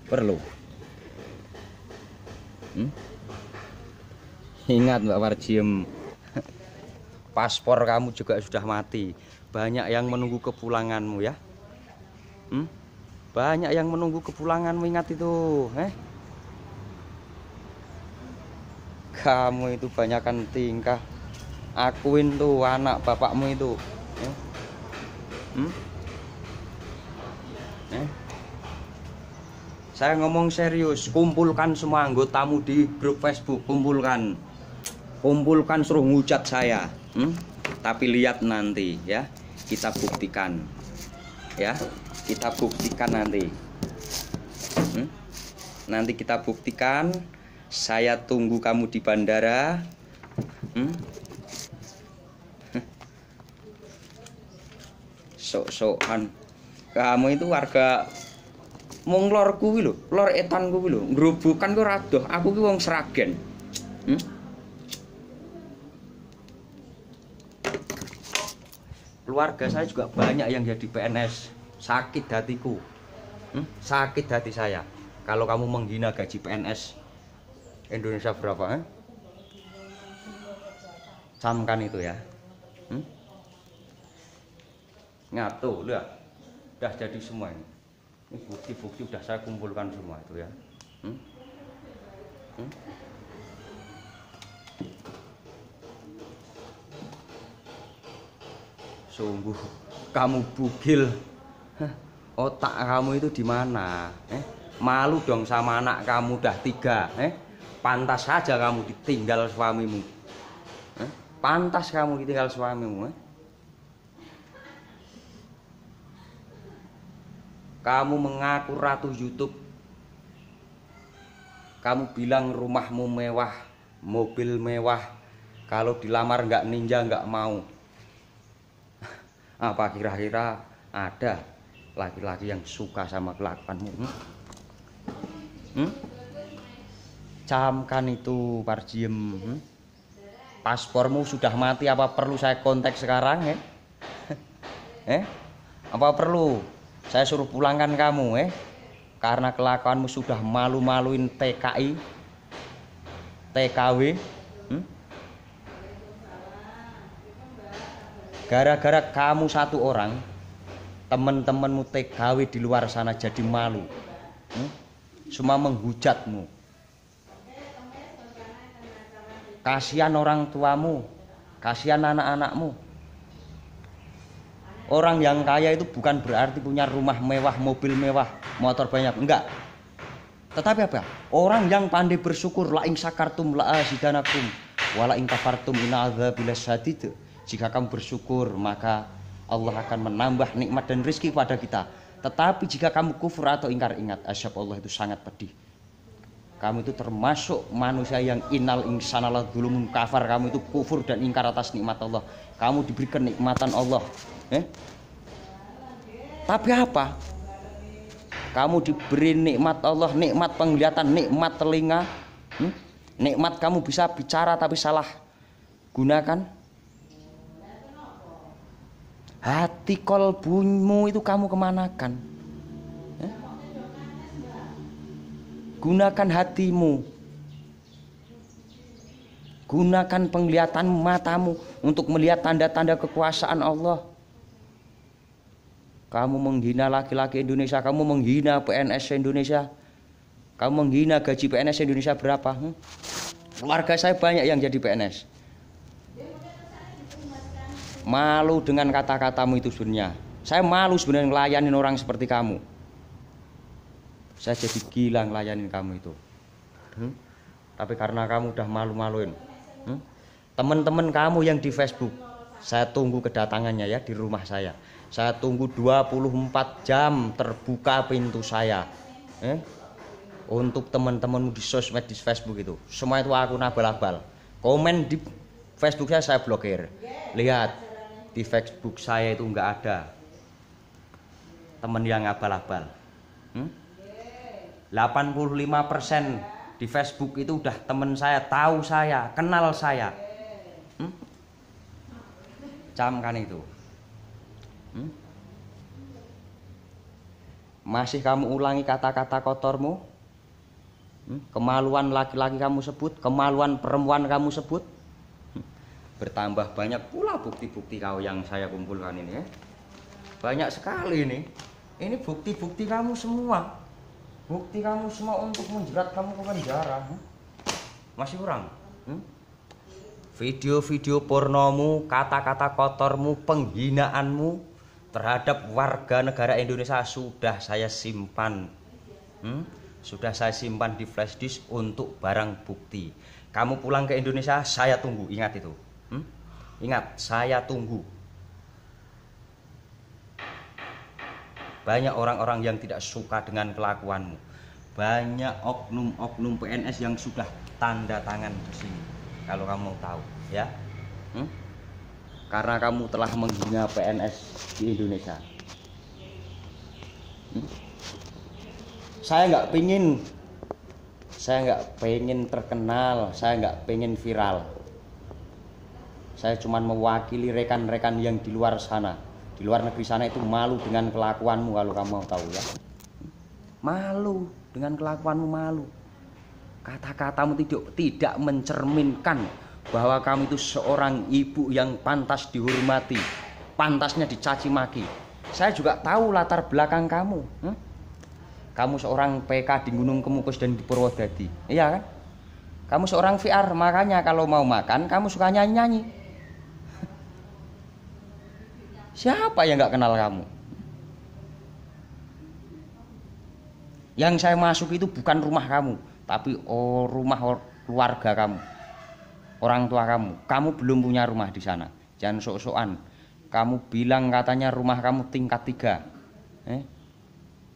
Perlu. Ingat Mbak Warjiem, paspor kamu juga sudah mati. Banyak yang menunggu kepulanganmu ya. Banyak yang menunggu kepulanganmu, ingat itu. Kamu itu banyakkan tingkah. Akuin tuh anak bapakmu itu. Saya ngomong serius, kumpulkan semua anggotamu di grup Facebook, kumpulkan suruh ngucat saya. Tapi lihat nanti ya, kita buktikan ya, kita buktikan nanti. Nanti kita buktikan. Saya tunggu kamu di bandara. Sok-sokan kamu itu warga mung lor kuwi lho, lor etan kuwi lho, ngrubukan kok radoh. Aku ki wong Sragen. Keluarga saya juga banyak yang jadi PNS. Sakit hatiku. Sakit hati saya kalau kamu menghina gaji PNS Indonesia berapa? Camkan itu ya. Ngatur, lihat. Udah jadi semua ini. Ini bukti-bukti udah saya kumpulkan semua itu ya. Sungguh kamu bugil. Otak kamu itu di mana? Malu dong sama anak kamu udah 3. Pantas saja kamu ditinggal suamimu. Pantas kamu ditinggal suamimu. Kamu mengaku ratu YouTube. Kamu bilang rumahmu mewah, mobil mewah. Kalau dilamar nggak ninja nggak mau. Apa kira-kira ada laki-laki yang suka sama kelakuanmu? Camkan itu Warjiem. Paspormu sudah mati, apa perlu saya kontak sekarang? Apa perlu saya suruh pulangkan kamu? Karena kelakuanmu sudah malu-maluin TKI, TKW. Gara-gara kamu satu orang, teman-temanmu TKW di luar sana jadi malu. Semua menghujatmu. Kasihan orang tuamu, kasihan anak-anakmu. Orang yang kaya itu bukan berarti punya rumah mewah, mobil mewah, motor banyak, enggak. Tetapi apa? Orang yang pandai bersyukur, la ing sakartum la azidanakum wa la ing kafartum inna adzabil syadid. Jika kamu bersyukur, maka Allah akan menambah nikmat dan rezeki pada kita. Tetapi jika kamu kufur atau ingkar, ingat, azab Allah itu sangat pedih. Kamu itu termasuk manusia yang innal insana ladzulumun kafar. Kamu itu kufur dan ingkar atas nikmat Allah. Kamu diberi kenikmatan Allah. Tapi apa? Kamu diberi nikmat Allah, nikmat penglihatan, nikmat telinga, nikmat kamu bisa bicara tapi salah gunakan. Hati kolbumu itu kamu kemanakan? Gunakan hatimu, gunakan penglihatan matamu untuk melihat tanda-tanda kekuasaan Allah. Kamu menghina laki-laki Indonesia, kamu menghina PNS Indonesia, kamu menghina gaji PNS Indonesia berapa? Keluarga saya banyak yang jadi PNS. Malu dengan kata-katamu itu sebenarnya. Saya malu sebenarnya ngelayanin orang seperti kamu. Saya jadi gila ngelayanin kamu itu. Tapi karena kamu udah malu-maluin. Teman-teman kamu yang di Facebook, saya tunggu kedatangannya ya di rumah saya. Saya tunggu 24 jam terbuka pintu saya. Untuk teman-temanmu di sosmed, di Facebook itu. Semua itu aku abal-abal. Komen di Facebook saya blokir. Lihat, di Facebook saya itu nggak ada teman yang abal-abal. 85% di Facebook itu udah teman saya, tahu saya, kenal saya. Camkan itu. Masih kamu ulangi kata-kata kotormu? Kemaluan laki-laki kamu sebut, kemaluan perempuan kamu sebut. Bertambah banyak pula bukti-bukti kau yang saya kumpulkan ini ya. Banyak sekali ini. Ini bukti-bukti kamu semua. Bukti kamu semua untuk menjerat kamu ke penjara. Masih kurang? Video-video pornomu, kata-kata kotormu, penghinaanmu terhadap warga negara Indonesia sudah saya simpan. Sudah saya simpan di flash disk untuk barang bukti. Kamu pulang ke Indonesia, saya tunggu. Ingat itu. Ingat, saya tunggu. Banyak orang-orang yang tidak suka dengan kelakuanmu. Banyak oknum-oknum PNS yang sudah tanda tangan di sini. Kalau kamu mau tahu, ya. Karena kamu telah menghina PNS di Indonesia. Saya nggak pengen terkenal, saya nggak pengen viral. Saya cuma mewakili rekan-rekan yang di luar sana, di luar negeri sana itu malu dengan kelakuanmu kalau kamu mau tahu ya. Malu dengan kelakuanmu, malu. Kata-katamu tidak mencerminkan bahwa kamu itu seorang ibu yang pantas dihormati, pantasnya dicaci maki. Saya juga tahu latar belakang kamu. Kamu seorang PK di Gunung Kemukus dan di Purwodadi, iya kan? Kamu seorang VR, makanya kalau mau makan kamu suka nyanyi-nyanyi. Siapa yang nggak kenal kamu? Yang saya masuk itu bukan rumah kamu, tapi rumah keluarga kamu, orang tua kamu. Kamu belum punya rumah di sana. Jangan sok-sokan. Kamu bilang katanya rumah kamu tingkat 3.